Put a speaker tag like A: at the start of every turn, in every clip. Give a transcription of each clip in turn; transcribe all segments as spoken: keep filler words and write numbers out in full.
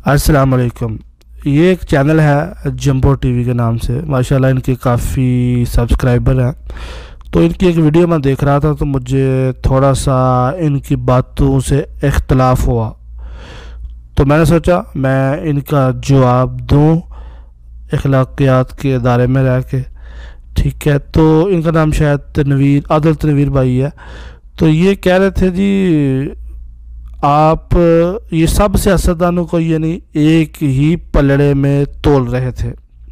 A: अस्सलाम वालेकुम। ये एक चैनल है जंबो टीवी के नाम से, माशाल्लाह इनके काफ़ी सब्सक्राइबर हैं। तो इनकी एक वीडियो मैं देख रहा था तो मुझे थोड़ा सा इनकी बातों से इख्तलाफ हुआ, तो मैंने सोचा मैं इनका जवाब दूं अखलाकियात के दायरे में रह के। ठीक है, तो इनका नाम शायद तनवीर आदिल तनवीर भाई है। तो ये कह रहे थे जी आप ये सब सियासतदानों को यानी एक ही पलड़े में तोल रहे थे,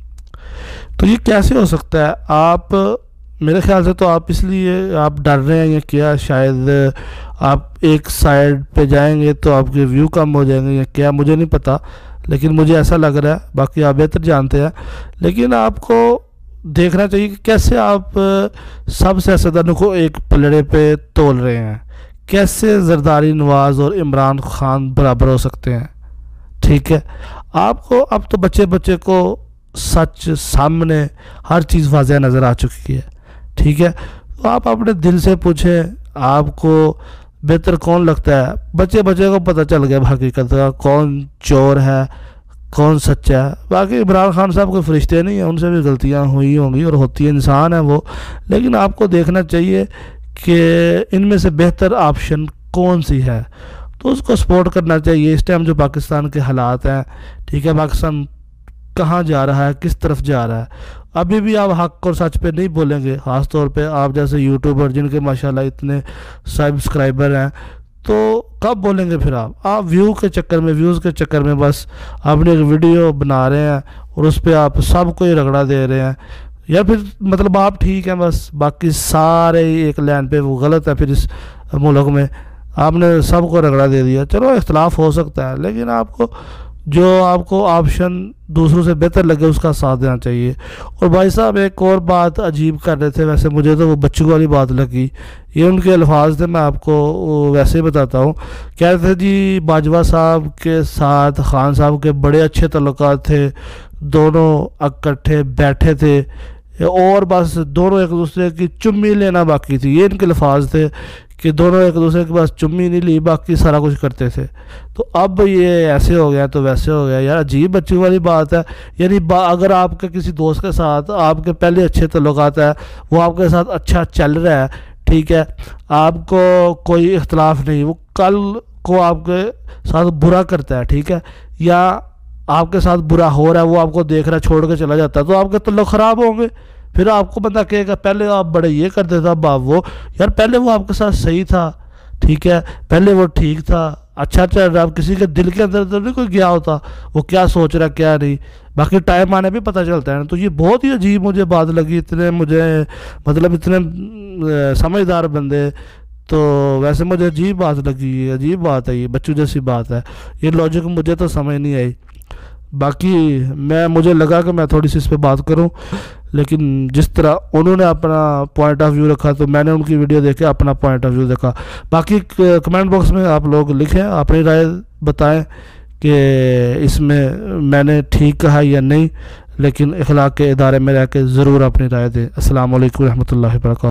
A: तो ये कैसे हो सकता है? आप मेरे ख्याल से तो आप इसलिए आप डर रहे हैं या क्या, शायद आप एक साइड पे जाएंगे तो आपके व्यू कम हो जाएंगे या क्या, मुझे नहीं पता, लेकिन मुझे ऐसा लग रहा है, बाकी आप बेहतर जानते हैं। लेकिन आपको देखना चाहिए कि कैसे आप सब सियासतदानों को एक पलड़े पे तोल रहे हैं। कैसे जरदारी नवाज और इमरान खान बराबर हो सकते हैं? ठीक है, आपको अब तो बच्चे बच्चे को सच सामने हर चीज़ वाज़ह नज़र आ चुकी है। ठीक है, तो आप अपने दिल से पूछें आपको बेहतर कौन लगता है। बच्चे बच्चे को पता चल गया हकीकत का, कौन चोर है कौन सच्चा है। बाकी इमरान खान साहब कोई फरिश्ते नहीं हैं, उनसे भी गलतियां हुई होंगी और होती है, इंसान है वो। लेकिन आपको देखना चाहिए कि इनमें से बेहतर ऑप्शन कौन सी है, तो उसको सपोर्ट करना चाहिए। इस टाइम जो पाकिस्तान के हालात हैं, ठीक है, पाकिस्तान कहाँ जा रहा है, किस तरफ जा रहा है, अभी भी आप हक और सच पे नहीं बोलेंगे। ख़ास तौर पे आप जैसे यूट्यूबर जिनके माशाल्लाह इतने सब्सक्राइबर हैं, तो कब बोलेंगे फिर आप आप व्यू के चक्कर में व्यूज़ के चक्कर में बस आपने एक वीडियो बना रहे हैं और उस पर आप सबको ही रगड़ा दे रहे हैं, या फिर मतलब आप ठीक हैं बस बाकी सारे एक लाइन पे वो गलत है। फिर इस मुल्क में आपने सबको रगड़ा दे दिया। चलो इख्तलाफ हो सकता है, लेकिन आपको जो आपको ऑप्शन दूसरों से बेहतर लगे उसका साथ देना चाहिए। और भाई साहब एक और बात अजीब कर रहे थे, वैसे मुझे तो वो बच्चों वाली बात लगी, ये उनके अल्फाज थे, मैं आपको वैसे ही बताता हूँ। कह रहे थे जी बाजवा साहब के साथ खान साहब के बड़े अच्छे तल्लुकात थे, दोनों इकट्ठे बैठे थे और बस दोनों एक दूसरे की चुम्मी लेना बाकी थी। ये इनके अल्फाज थे कि दोनों एक दूसरे के पास चुम्मी नहीं ली, बाकी सारा कुछ करते थे। तो अब ये ऐसे हो गया तो वैसे हो गया यार, अजीब बच्चों वाली बात है। यानी अगर आपके किसी दोस्त के साथ आपके पहले अच्छे तल्लुकात है, वो आपके साथ अच्छा चल रहा है, ठीक है, आपको कोई इख्तलाफ नहीं, वो कल को आपके साथ बुरा करता है, ठीक है, या आपके साथ बुरा हो रहा है, वो आपको देख रहा है छोड़ के चला जाता है, तो आपके तल्लुक ख़राब होंगे। फिर आपको बंदा कहेगा पहले आप बड़े ये करते थे, अब आप वो, यार पहले वो आपके साथ सही था, ठीक है, पहले वो ठीक था, अच्छा चल रहा। अब किसी के दिल के अंदर तो नहीं कोई गया होता, वो क्या सोच रहा क्या नहीं, बाकी टाइम आने भी पता चलता है। तो ये बहुत ही अजीब मुझे बात लगी, इतने मुझे मतलब इतने समझदार बंदे, तो वैसे मुझे अजीब बात लगी, अजीब बात है, ये बच्चों जैसी बात है, ये लॉजिक मुझे तो समझ नहीं आई। बाकी मैं मुझे लगा कि मैं थोड़ी सी इस पर बात करूं, लेकिन जिस तरह उन्होंने अपना पॉइंट ऑफ व्यू रखा तो मैंने उनकी वीडियो देखे अपना पॉइंट ऑफ व्यू देखा। बाकी कमेंट बॉक्स में आप लोग लिखें, अपनी राय बताएं कि इसमें मैंने ठीक कहा या नहीं, लेकिन इखलाक के इदारे में रह के ज़रूर अपनी राय दें। अस्सलाम वालेकुम रहमतुल्लाहि व बरकातहू।